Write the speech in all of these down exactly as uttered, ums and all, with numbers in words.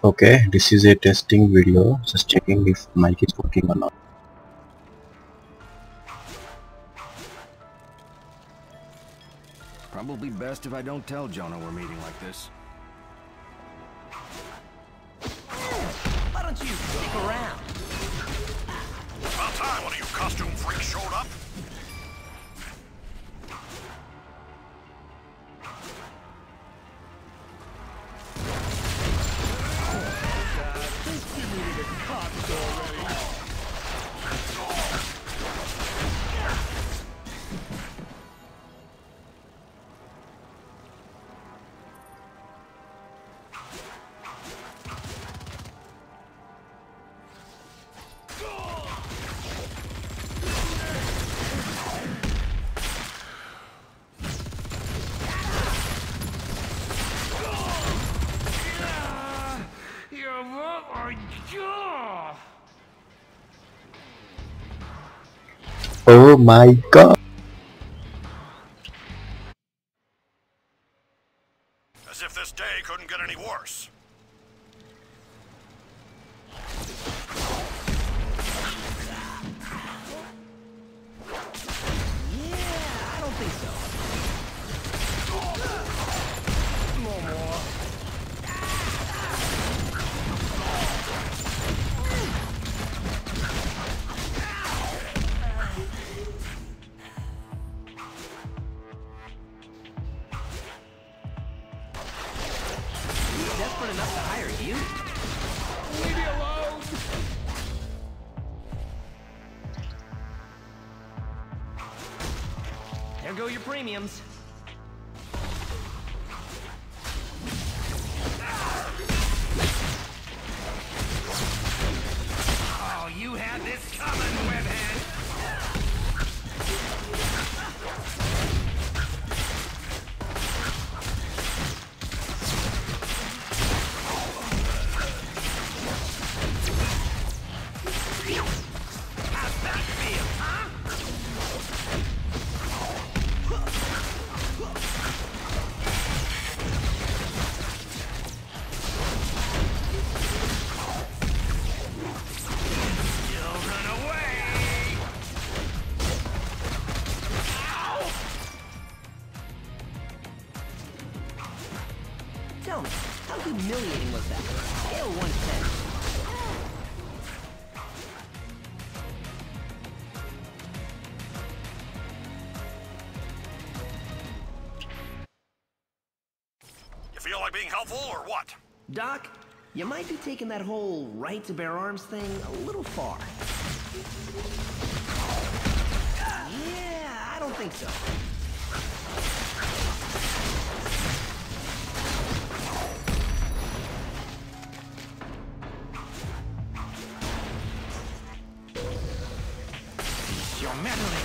Okay, this is a testing video, just checking if mic is working or not. Probably best if I don't tell Jonah we're meeting like this. Why don't you stick around? About time one of you costume freaks showed up. Oh my god! As if this day couldn't get any worse. Yeah, I don't think so. No more. Desperate enough to hire you? Leave me alone! There go your premiums. Oh, you had this coming, webhead! How's that feel, huh? You'll run away! Ow! Tell me, how humiliating was that? Scale one to ten. You feel like being helpful or what? Doc, you might be taking that whole right to bear arms thing a little far. Yeah, I don't think so. You're meddling.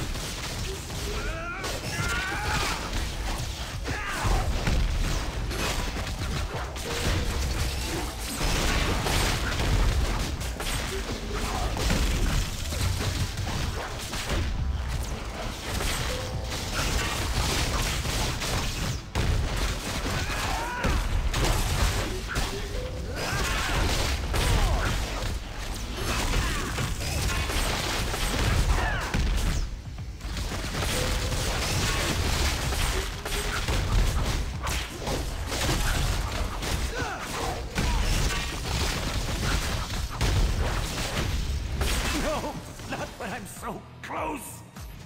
No, not when I'm so close.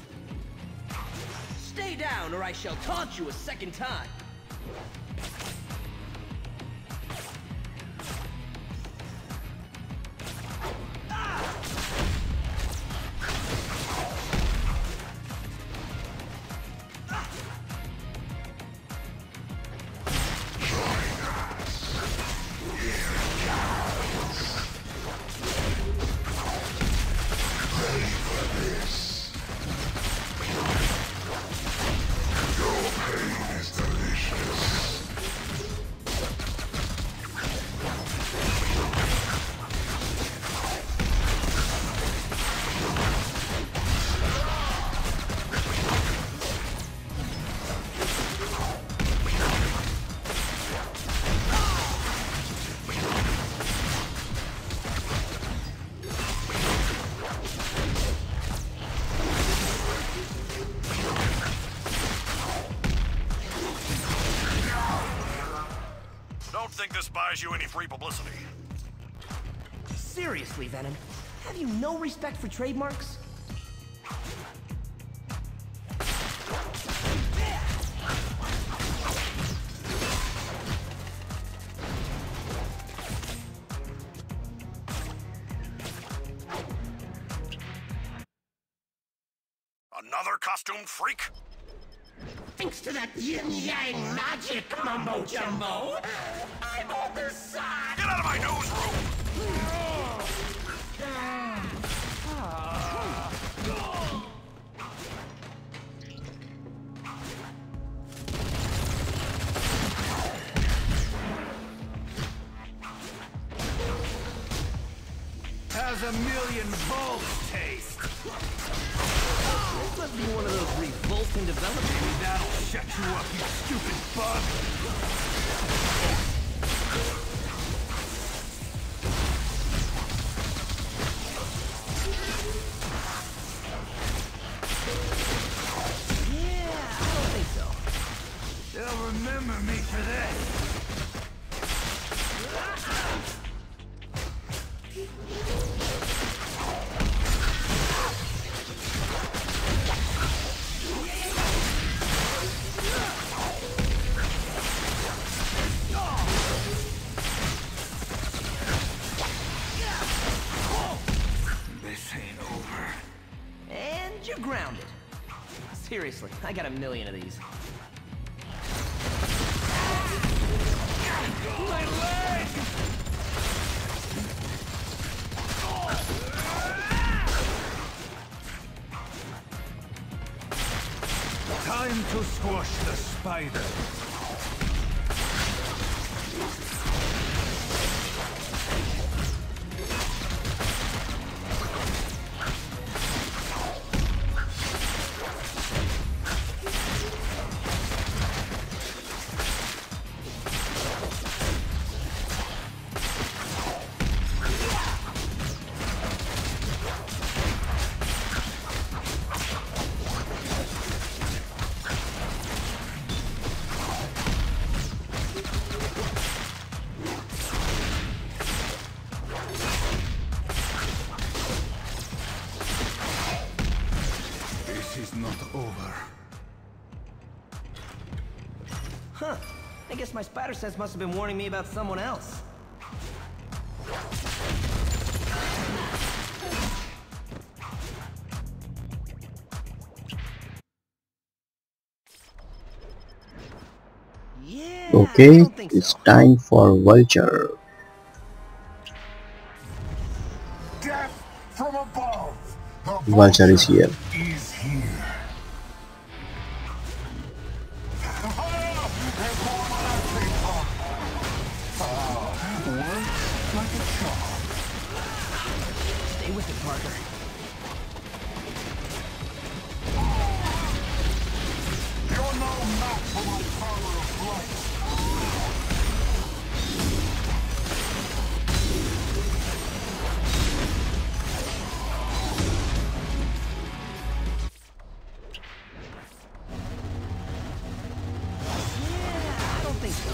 Stay down or I shall taunt you a second time. think this buys you any free publicity. Seriously, Venom, have you no respect for trademarks? Another costume freak? Thanks to that yin-yang magic mumbo-jumbo, I'm on this side! Get out of my newsroom! How's a million volts taste? This must be one of those revolting developments. Maybe that'll shut you up, you stupid bug. Yeah, I don't think so. They'll remember me for this. This ain't over. And you're grounded. Seriously, I got a million of these. My leg! Time to squash the spider. This is not over. Huh. I guess my spider sense must have been warning me about someone else. Yeah, I Okay, don't think it's so. time for Vulture. Death from above! The Vulture is here. is here. Like a charm. Stay with it, Parker. You're no match for my power of flight. Yeah, I don't think so.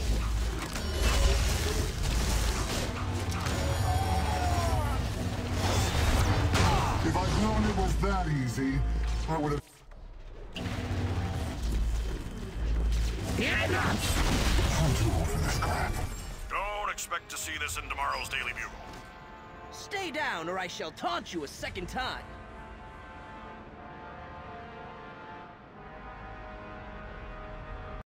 If I'd known it was that easy, I would have... I'm too old for this crap. Don't expect to see this in tomorrow's Daily Bugle. Stay down or I shall taunt you a second time.